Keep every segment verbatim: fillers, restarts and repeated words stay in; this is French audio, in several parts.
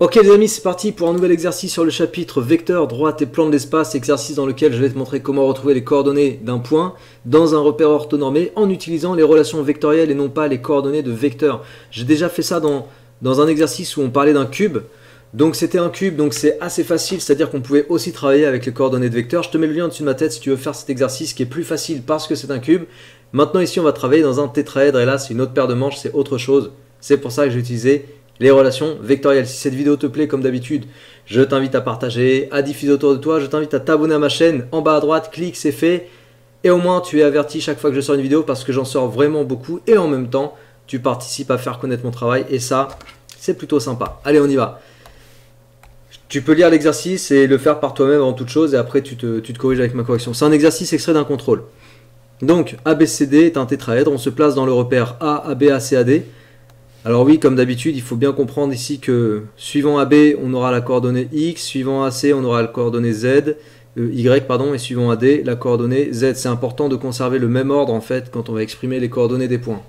Ok les amis, c'est parti pour un nouvel exercice sur le chapitre vecteur, droite et plan de l'espace, exercice dans lequel je vais te montrer comment retrouver les coordonnées d'un point dans un repère orthonormé en utilisant les relations vectorielles et non pas les coordonnées de vecteurs. J'ai déjà fait ça dans, dans un exercice où on parlait d'un cube, donc c'était un cube, donc c'est assez facile, c'est-à-dire qu'on pouvait aussi travailler avec les coordonnées de vecteurs. Je te mets le lien au-dessus de ma tête si tu veux faire cet exercice qui est plus facile parce que c'est un cube. Maintenant ici on va travailler dans un tétraèdre et là c'est une autre paire de manches, c'est autre chose. C'est pour ça que j'ai utilisé les relations vectorielles. Si cette vidéo te plaît, comme d'habitude, je t'invite à partager, à diffuser autour de toi. Je t'invite à t'abonner à ma chaîne. En bas à droite, clique, c'est fait. Et au moins, tu es averti chaque fois que je sors une vidéo parce que j'en sors vraiment beaucoup. Et en même temps, tu participes à faire connaître mon travail. Et ça, c'est plutôt sympa. Allez, on y va. Tu peux lire l'exercice et le faire par toi-même avant toute chose. Et après, tu te, tu te corriges avec ma correction. C'est un exercice extrait d'un contrôle. Donc, A B C D est un tétraèdre. On se place dans le repère A, A B, A, C, A, D. Alors oui, comme d'habitude, il faut bien comprendre ici que suivant A B, on aura la coordonnée X, suivant A C, on aura la coordonnée Z, euh, Y, pardon, et suivant A D, la coordonnée Z. C'est important de conserver le même ordre en fait quand on va exprimer les coordonnées des points.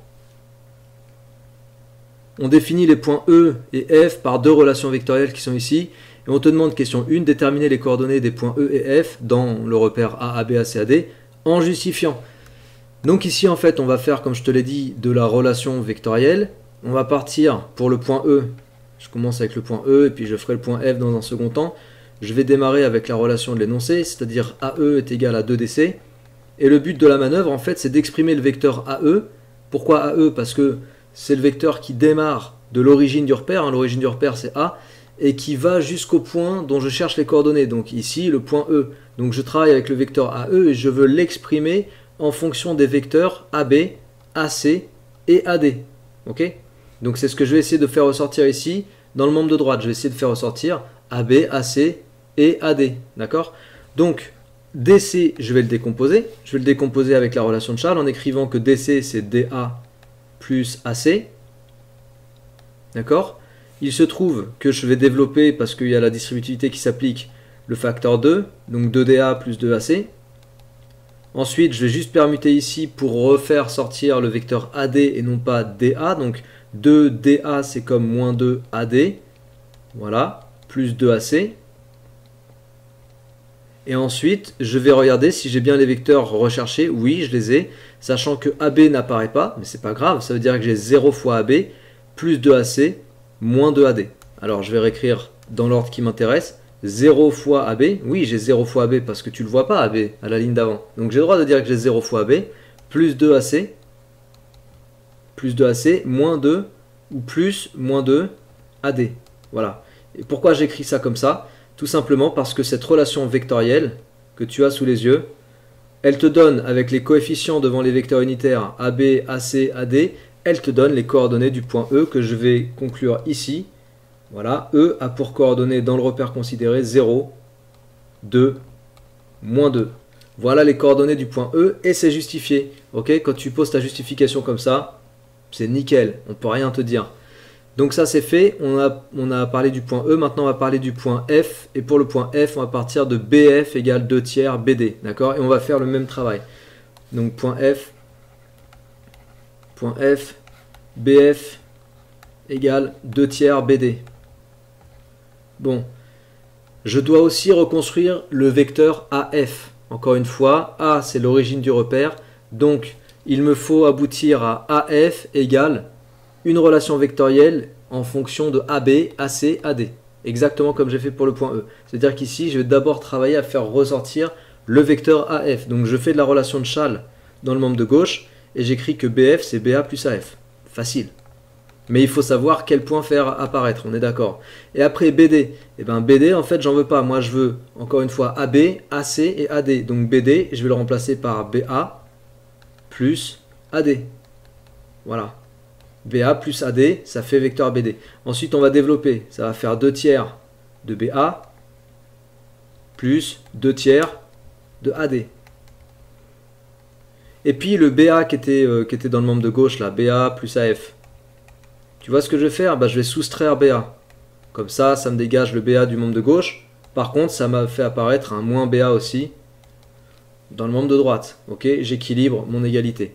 On définit les points E et F par deux relations vectorielles qui sont ici. Et on te demande, question un, déterminer les coordonnées des points E et F dans le repère A, A B, A, C, A, D en justifiant. Donc ici en fait, on va faire, comme je te l'ai dit, de la relation vectorielle. On va partir pour le point E. Je commence avec le point E et puis je ferai le point F dans un second temps. Je vais démarrer avec la relation de l'énoncé, c'est-à-dire A E est égal à deux D C. Et le but de la manœuvre, en fait, c'est d'exprimer le vecteur A E. Pourquoi A E? Parce que c'est le vecteur qui démarre de l'origine du repère. Hein, l'origine du repère, c'est A. Et qui va jusqu'au point dont je cherche les coordonnées. Donc ici, le point E. Donc je travaille avec le vecteur A E et je veux l'exprimer en fonction des vecteurs A B, A C et A D. Ok? Donc c'est ce que je vais essayer de faire ressortir ici dans le membre de droite. Je vais essayer de faire ressortir A B, A C et A D. D'accord? Donc D C, je vais le décomposer. Je vais le décomposer avec la relation de Charles en écrivant que D C c'est D A plus A C. D'accord? Il se trouve que je vais développer, parce qu'il y a la distributivité qui s'applique, le facteur deux. Donc deux D A plus deux A C. Ensuite, je vais juste permuter ici pour refaire sortir le vecteur A D et non pas D A. Donc deux D A c'est comme moins deux A D. Voilà. Plus deux A C. Et ensuite, je vais regarder si j'ai bien les vecteurs recherchés. Oui, je les ai. Sachant que A B n'apparaît pas. Mais c'est pas grave. Ça veut dire que j'ai zéro fois A B plus deux A C moins deux A D. Alors je vais réécrire dans l'ordre qui m'intéresse. zéro fois A B, oui j'ai zéro fois A B parce que tu ne le vois pas A B à la ligne d'avant. Donc j'ai le droit de dire que j'ai zéro fois A B, plus deux A C, plus deux A C, moins deux, ou plus, moins deux, A D. Voilà. Et pourquoi j'écris ça comme ça? Tout simplement parce que cette relation vectorielle que tu as sous les yeux, elle te donne avec les coefficients devant les vecteurs unitaires A B, A C, A D, elle te donne les coordonnées du point E que je vais conclure ici. Voilà, E a pour coordonnées dans le repère considéré zéro, deux, moins deux. Voilà les coordonnées du point E et c'est justifié. Ok, quand tu poses ta justification comme ça, c'est nickel, on ne peut rien te dire. Donc ça c'est fait, on a, on a parlé du point E, maintenant on va parler du point F. Et pour le point F, on va partir de B F égale deux tiers B D. D'accord? Et on va faire le même travail. Donc point F, point F, B F égale deux tiers B D. Bon, je dois aussi reconstruire le vecteur A F. Encore une fois, A c'est l'origine du repère, donc il me faut aboutir à A F égale une relation vectorielle en fonction de A B, A C, A D. Exactement comme j'ai fait pour le point E. C'est-à-dire qu'ici, je vais d'abord travailler à faire ressortir le vecteur A F. Donc je fais de la relation de Charles dans le membre de gauche et j'écris que B F c'est B A plus A F. Facile. Mais il faut savoir quel point faire apparaître, on est d'accord. Et après B D, eh ben B D en fait j'en veux pas. Moi je veux encore une fois A B, A C et A D. Donc B D, je vais le remplacer par B A plus A D. Voilà. B A plus A D, ça fait vecteur B D. Ensuite on va développer, ça va faire deux tiers de B A plus deux tiers de A D. Et puis le B A qui était, euh, qui était dans le membre de gauche, là, B A plus A F. Tu vois ce que je vais faire? Bah, je vais soustraire B A. Comme ça, ça me dégage le B A du membre de gauche. Par contre, ça m'a fait apparaître un moins B A aussi dans le membre de droite. Ok, j'équilibre mon égalité.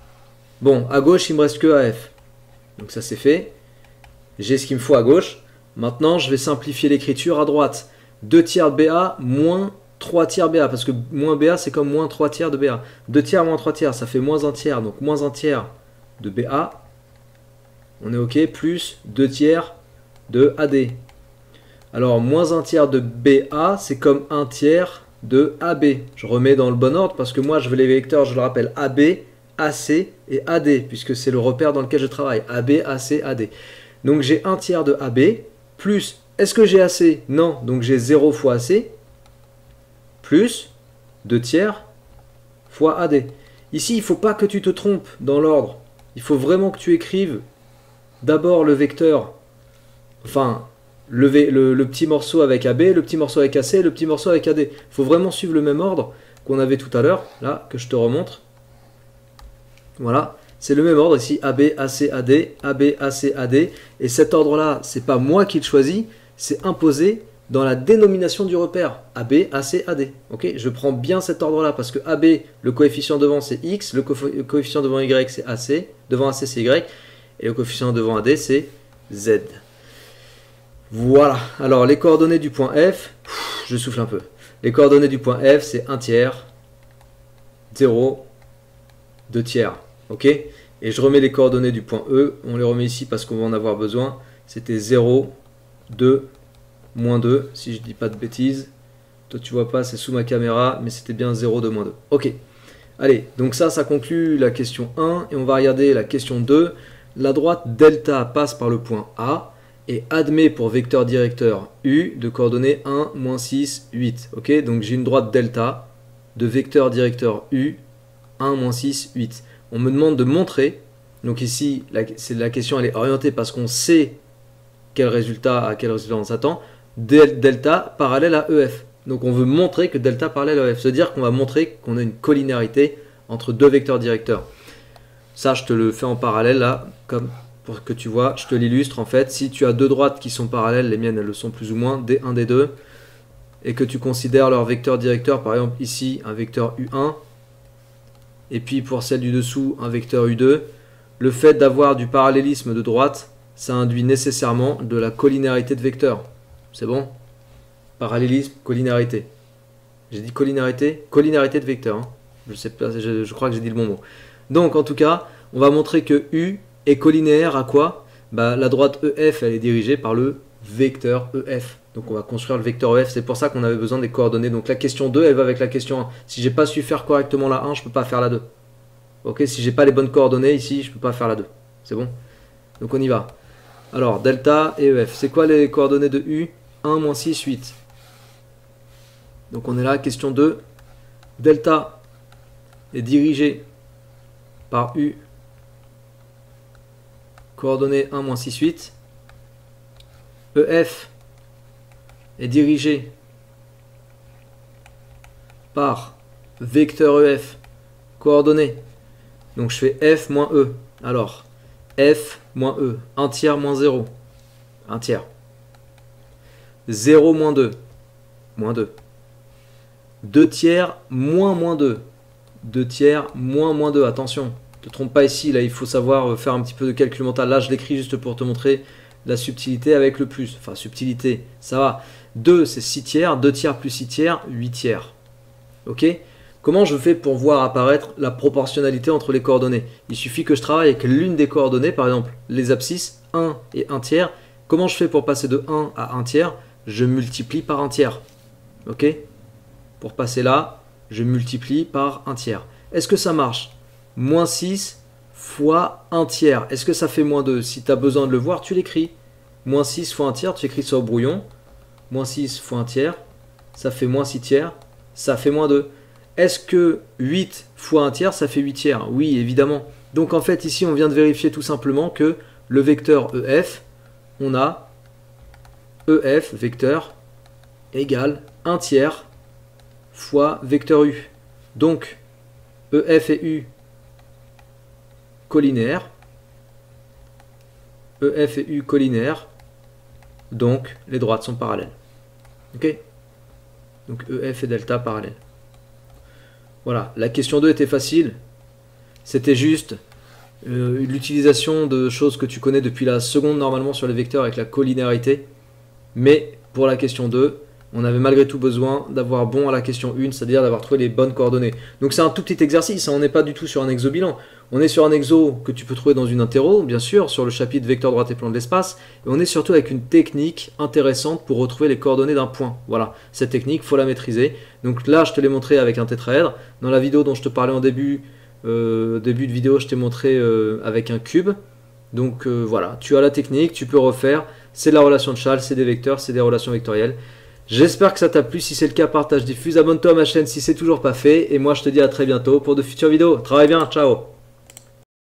Bon, à gauche, il me reste que A F. Donc ça c'est fait. J'ai ce qu'il me faut à gauche. Maintenant, je vais simplifier l'écriture à droite. deux tiers de B A moins trois tiers B A, parce que moins B A, c'est comme moins trois tiers de B A. deux tiers moins trois tiers, ça fait moins un tiers, donc moins un tiers de B A. On est OK, plus deux tiers de A D. Alors, moins un tiers de B A, c'est comme un tiers de A B. Je remets dans le bon ordre, parce que moi, je veux les vecteurs, je le rappelle, A B, A C et A D, puisque c'est le repère dans lequel je travaille. A B, A C, A D. Donc, j'ai un tiers de A B, plus, est-ce que j'ai A C? Non, donc j'ai zéro fois A C, plus deux tiers fois A D. Ici, il ne faut pas que tu te trompes dans l'ordre. Il faut vraiment que tu écrives d'abord le vecteur, enfin, le, le, le petit morceau avec A B, le petit morceau avec A C, le petit morceau avec A D. Il faut vraiment suivre le même ordre qu'on avait tout à l'heure, là, que je te remontre. Voilà, c'est le même ordre ici, A B, A C, A D, A B, A C, A D. Et cet ordre-là, c'est pas moi qui le choisis, c'est imposé dans la dénomination du repère, A B, A C, A D. Okay, je prends bien cet ordre-là parce que A B, le coefficient devant c'est X, le, co le coefficient devant Y c'est A C, devant A C c'est Y, et le coefficient devant A D c'est Z. Voilà, alors les coordonnées du point F, je souffle un peu. Les coordonnées du point F c'est un tiers, zéro, deux tiers. Ok, et je remets les coordonnées du point E, on les remet ici parce qu'on va en avoir besoin. C'était zéro, deux, moins deux, si je dis pas de bêtises. Toi tu vois pas, c'est sous ma caméra, mais c'était bien zéro, deux, moins deux. Ok, allez, donc ça, ça conclut la question un, et on va regarder la question deux. La droite delta passe par le point A, et admet pour vecteur directeur U de coordonnées un, moins six, huit. Ok, donc j'ai une droite delta de vecteur directeur U, un, moins six, huit. On me demande de montrer, donc ici, la, la question elle est orientée parce qu'on sait quel résultat, à quel résultat on s'attend, delta parallèle à E F. Donc on veut montrer que delta parallèle à E F, c'est-à-dire qu'on va montrer qu'on a une collinéarité entre deux vecteurs directeurs. Ça, je te le fais en parallèle là, comme pour que tu vois, je te l'illustre en fait. Si tu as deux droites qui sont parallèles, les miennes elles le sont plus ou moins, D un, D deux, et que tu considères leur vecteur directeur, par exemple ici un vecteur U un, et puis pour celle du dessous un vecteur U deux, le fait d'avoir du parallélisme de droite, ça induit nécessairement de la collinéarité de vecteurs. C'est bon? Parallélisme, collinéarité. J'ai dit collinéarité? Collinéarité de vecteurs. Hein. Je sais pas, je, je crois que j'ai dit le bon mot. Donc en tout cas, on va montrer que U est collinéaire à quoi? Bah, la droite E F, elle est dirigée par le vecteur E F. Donc on va construire le vecteur E F, c'est pour ça qu'on avait besoin des coordonnées. Donc la question deux, elle va avec la question un. Si j'ai pas su faire correctement la un, je peux pas faire la deux. Ok, si j'ai pas les bonnes coordonnées ici, je peux pas faire la deux. C'est bon? Donc on y va. Alors, delta et E F. C'est quoi les coordonnées de U? un, moins six, huit. Donc on est là, question deux. Delta est dirigé par U, coordonnées un, moins six, huit. E F est dirigé par vecteur E F, coordonnées. Donc je fais F moins E. Alors, F moins E, un tiers moins zéro, un tiers. zéro moins deux, moins deux. deux tiers moins moins deux. deux tiers moins moins deux, attention, ne te trompe pas ici, là il faut savoir faire un petit peu de calcul mental. Là je l'écris juste pour te montrer la subtilité avec le plus. Enfin subtilité, ça va. deux c'est six tiers, deux tiers plus six tiers, huit tiers. Ok? Comment je fais pour voir apparaître la proportionnalité entre les coordonnées? Il suffit que je travaille avec l'une des coordonnées, par exemple les abscisses, un et un tiers. Comment je fais pour passer de un à un tiers? Je multiplie par un tiers. Ok? Pour passer là, je multiplie par un tiers. Est-ce que ça marche? Moins six fois un tiers. Est-ce que ça fait moins deux? Si tu as besoin de le voir, tu l'écris. Moins six fois un tiers, tu écris ça au brouillon. Moins six fois un tiers, ça fait moins six tiers, ça fait moins deux. Est-ce que huit fois un tiers, ça fait huit tiers? Oui, évidemment. Donc en fait, ici, on vient de vérifier tout simplement que le vecteur E F, on a E F, vecteur, égale un tiers fois vecteur U. Donc, E F et U collinéaires. E F et U collinéaires. Donc, les droites sont parallèles. Ok? Donc, E F et delta parallèles. Voilà, la question deux était facile. C'était juste euh, l'utilisation de choses que tu connais depuis la seconde normalement sur les vecteurs avec la collinéarité. Mais pour la question deux, on avait malgré tout besoin d'avoir bon à la question un, c'est-à-dire d'avoir trouvé les bonnes coordonnées. Donc c'est un tout petit exercice, hein, on n'est pas du tout sur un exo-bilan. On est sur un exo que tu peux trouver dans une interro, bien sûr, sur le chapitre vecteur droite et plan de l'espace, et on est surtout avec une technique intéressante pour retrouver les coordonnées d'un point. Voilà, cette technique, il faut la maîtriser. Donc là, je te l'ai montré avec un tétraèdre. Dans la vidéo dont je te parlais en début, euh, début de vidéo, je t'ai montré euh, avec un cube. Donc euh, voilà, tu as la technique, tu peux refaire. C'est de la relation de Chasles, c'est des vecteurs, c'est des relations vectorielles. J'espère que ça t'a plu. Si c'est le cas, partage, diffuse, abonne-toi à ma chaîne si c'est toujours pas fait. Et moi, je te dis à très bientôt pour de futures vidéos. Travaille bien, ciao!